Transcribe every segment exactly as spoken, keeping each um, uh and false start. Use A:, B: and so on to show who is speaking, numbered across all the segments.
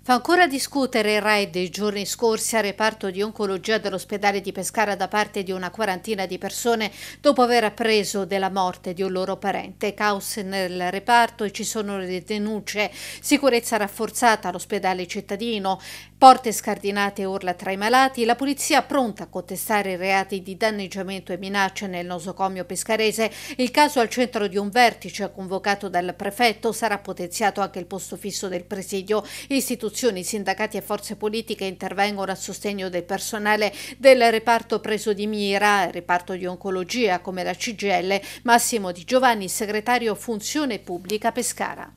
A: Fa ancora discutere il raid dei giorni scorsi al reparto di oncologia dell'ospedale di Pescara da parte di una quarantina di persone dopo aver appreso della morte di un loro parente. Caos nel reparto e ci sono le denunce. Sicurezza rafforzata all'ospedale cittadino, porte scardinate e urla tra i malati, la polizia pronta a contestare i reati di danneggiamento e minacce nel nosocomio pescarese. Il caso al centro di un vertice convocato dal prefetto, sarà potenziato anche il posto fisso del presidio. Istituzioni, sindacati e forze politiche intervengono a sostegno del personale del reparto preso di mira, il reparto di oncologia come la C G I L. Massimo Di Giovanni, segretario Funzione Pubblica Pescara.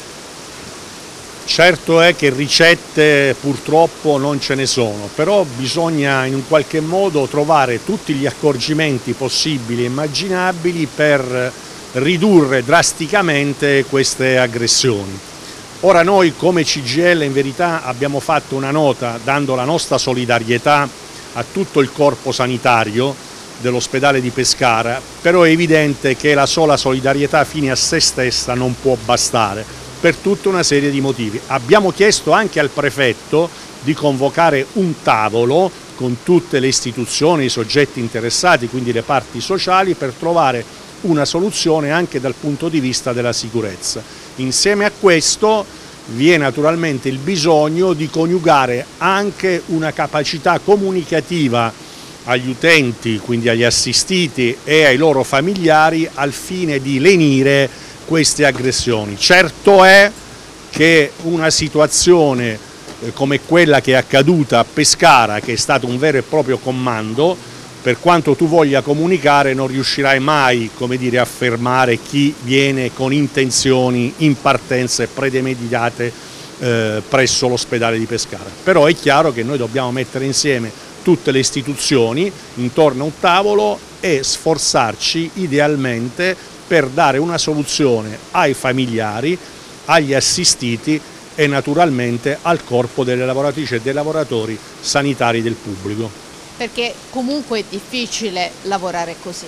B: Certo è che ricette purtroppo non ce ne sono, però bisogna in un qualche modo trovare tutti gli accorgimenti possibili e immaginabili per ridurre drasticamente queste aggressioni. Ora noi come C G I L in verità abbiamo fatto una nota dando la nostra solidarietà a tutto il corpo sanitario dell'ospedale di Pescara, però è evidente che la sola solidarietà fine a se stessa non può bastare per tutta una serie di motivi. Abbiamo chiesto anche al prefetto di convocare un tavolo con tutte le istituzioni, i soggetti interessati, quindi le parti sociali, per trovare una soluzione anche dal punto di vista della sicurezza. Insieme a questo vi è naturalmente il bisogno di coniugare anche una capacità comunicativa agli utenti, quindi agli assistiti e ai loro familiari, al fine di lenire queste aggressioni. Certo è che una situazione come quella che è accaduta a Pescara, che è stato un vero e proprio comando, per quanto tu voglia comunicare non riuscirai mai, come dire, a fermare chi viene con intenzioni in partenza e premeditate eh, presso l'ospedale di Pescara. Però è chiaro che noi dobbiamo mettere insieme tutte le istituzioni intorno a un tavolo e sforzarci idealmente per dare una soluzione ai familiari, agli assistiti e naturalmente al corpo delle lavoratrici e dei lavoratori sanitari del pubblico.
A: Perché comunque è difficile lavorare così.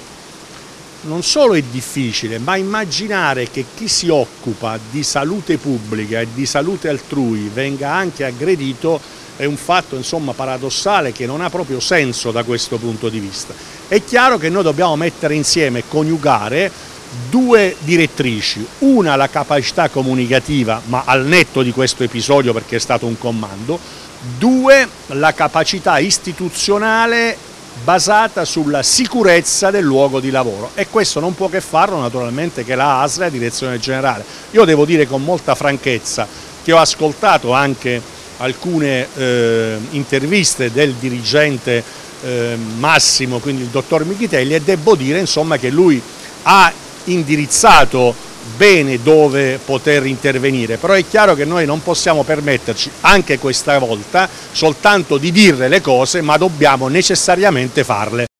B: Non solo è difficile, ma immaginare che chi si occupa di salute pubblica e di salute altrui venga anche aggredito è un fatto, insomma, paradossale, che non ha proprio senso da questo punto di vista. È chiaro che noi dobbiamo mettere insieme e coniugare due direttrici: una la capacità comunicativa, ma al netto di questo episodio perché è stato un comando; due la capacità istituzionale basata sulla sicurezza del luogo di lavoro, e questo non può che farlo naturalmente che la A S L, la direzione generale. Io devo dire con molta franchezza che ho ascoltato anche alcune eh, interviste del dirigente eh, massimo, quindi il dottor Michitelli, e devo dire insomma che lui ha indirizzato bene dove poter intervenire, però è chiaro che noi non possiamo permetterci anche questa volta soltanto di dire le cose, ma dobbiamo necessariamente farle.